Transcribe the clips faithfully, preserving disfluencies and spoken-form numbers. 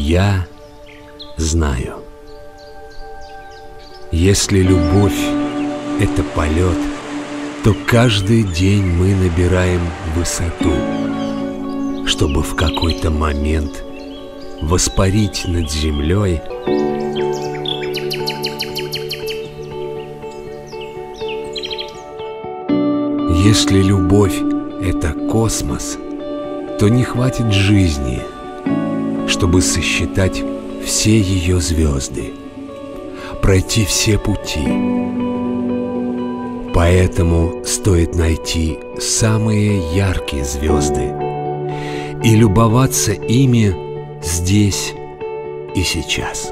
Я знаю. Если любовь — это полет, то каждый день мы набираем высоту, чтобы в какой-то момент воспарить над землей. Если любовь — это космос, то не хватит жизни, чтобы сосчитать все ее звезды, пройти все пути. Поэтому стоит найти самые яркие звезды и любоваться ими здесь и сейчас.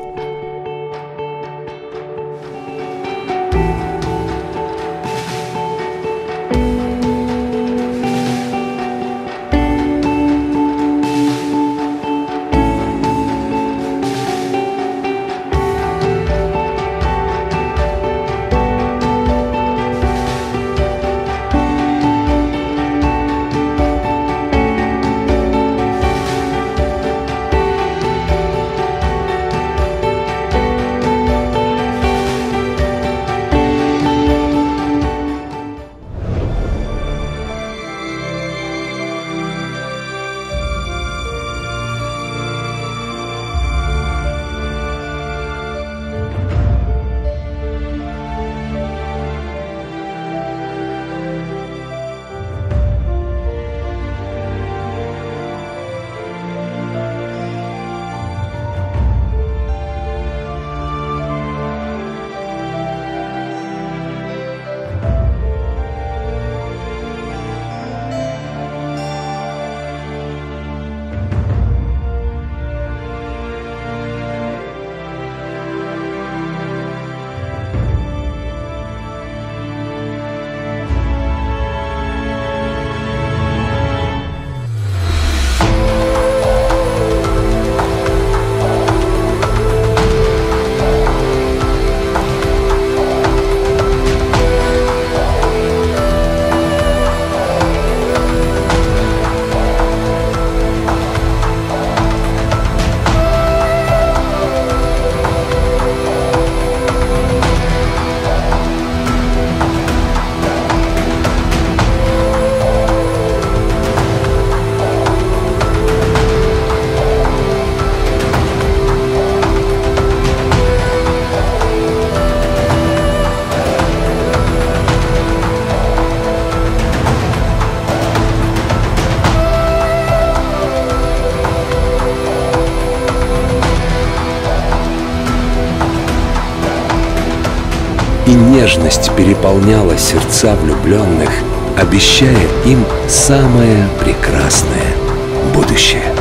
И нежность переполняла сердца влюбленных, обещая им самое прекрасное будущее.